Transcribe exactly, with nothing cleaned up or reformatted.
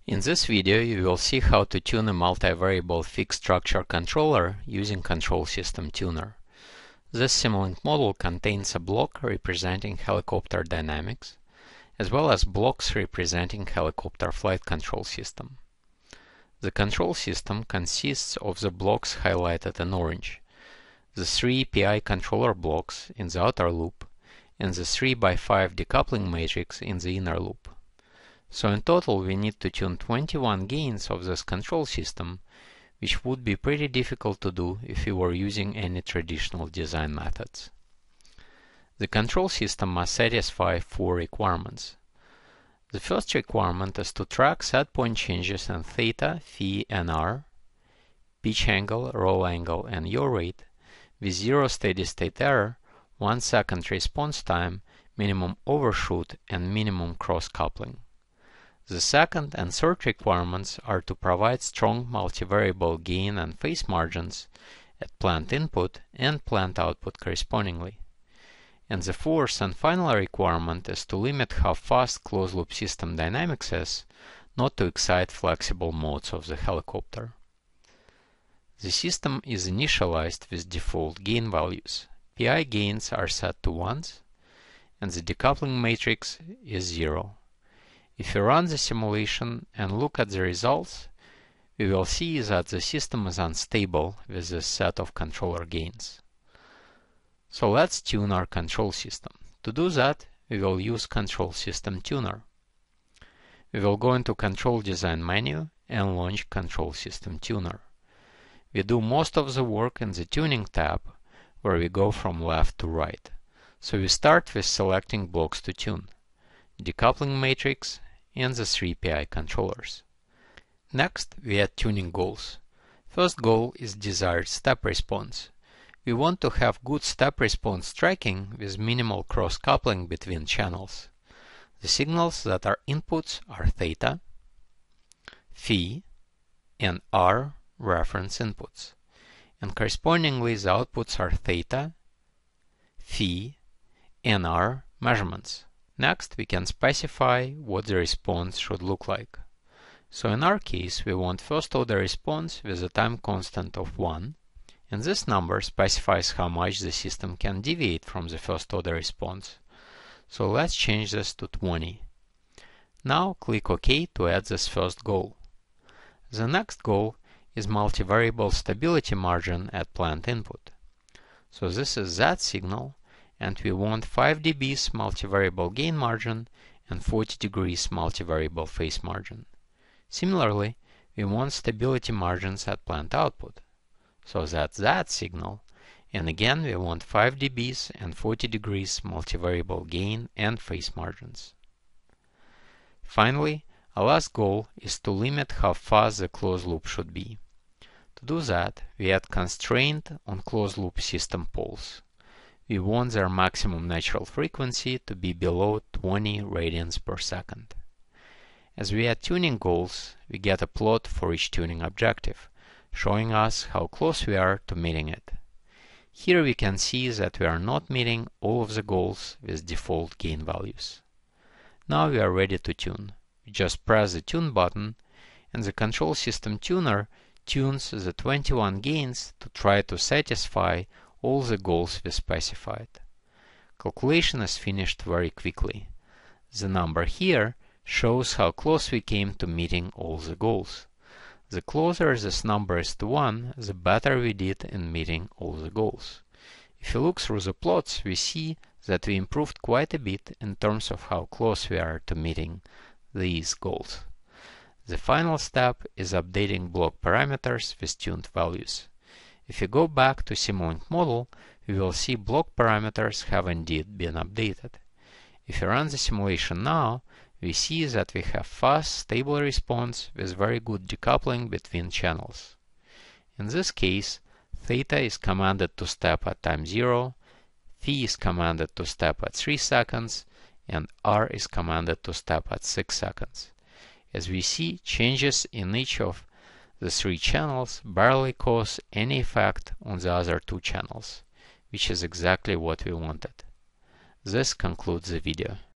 In this video you will see how to tune a multivariable fixed structure controller using Control System Tuner. This Simulink model contains a block representing helicopter dynamics, as well as blocks representing helicopter flight control system. The control system consists of the blocks highlighted in orange, the three P I controller blocks in the outer loop, and the three by five decoupling matrix in the inner loop. So in total we need to tune twenty-one gains of this control system, which would be pretty difficult to do if we were using any traditional design methods. The control system must satisfy four requirements. The first requirement is to track set point changes in theta, phi, and r, pitch angle, roll angle, and yaw rate with zero steady state error, one second response time, minimum overshoot, and minimum cross coupling. The second and third requirements are to provide strong multivariable gain and phase margins at plant input and plant output correspondingly. And the fourth and final requirement is to limit how fast closed-loop system dynamics is, not to excite flexible modes of the helicopter. The system is initialized with default gain values. P I gains are set to ones, and the decoupling matrix is zero. If we run the simulation and look at the results, we will see that the system is unstable with this set of controller gains. So let's tune our control system. To do that, we will use Control System Tuner. We will go into Control Design menu and launch Control System Tuner. We do most of the work in the Tuning tab, where we go from left to right. So we start with selecting blocks to tune: decoupling matrix and the three P I controllers. Next, we add tuning goals. First goal is desired step response. We want to have good step response tracking with minimal cross coupling between channels. The signals that are inputs are theta, phi, and r reference inputs, and correspondingly the outputs are theta, phi, and r measurements. Next, we can specify what the response should look like. So in our case, we want first order response with a time constant of one, and this number specifies how much the system can deviate from the first order response. So let's change this to twenty. Now click OK to add this first goal. The next goal is multivariable stability margin at plant input. So this is that signal, and we want five decibels multivariable gain margin and forty degrees multivariable phase margin. Similarly, we want stability margins at plant output. So that's that signal, and again we want five decibels and forty degrees multivariable gain and phase margins. Finally, our last goal is to limit how fast the closed loop should be. To do that, we add constraint on closed loop system poles. We want their maximum natural frequency to be below twenty radians per second. As we add tuning goals, we get a plot for each tuning objective, showing us how close we are to meeting it. Here we can see that we are not meeting all of the goals with default gain values. Now we are ready to tune. We just press the Tune button, and the Control System Tuner tunes the twenty-one gains to try to satisfy all the goals we specified. Calculation is finished very quickly. The number here shows how close we came to meeting all the goals. The closer this number is to one, the better we did in meeting all the goals. If you look through the plots, we see that we improved quite a bit in terms of how close we are to meeting these goals. The final step is updating block parameters with tuned values. If we go back to Simulink model, we will see block parameters have indeed been updated. If we run the simulation now, we see that we have fast, stable response with very good decoupling between channels. In this case, theta is commanded to step at time zero, phi is commanded to step at three seconds, and r is commanded to step at six seconds. As we see, changes in each of the three channels barely cause any effect on the other two channels, which is exactly what we wanted. This concludes the video.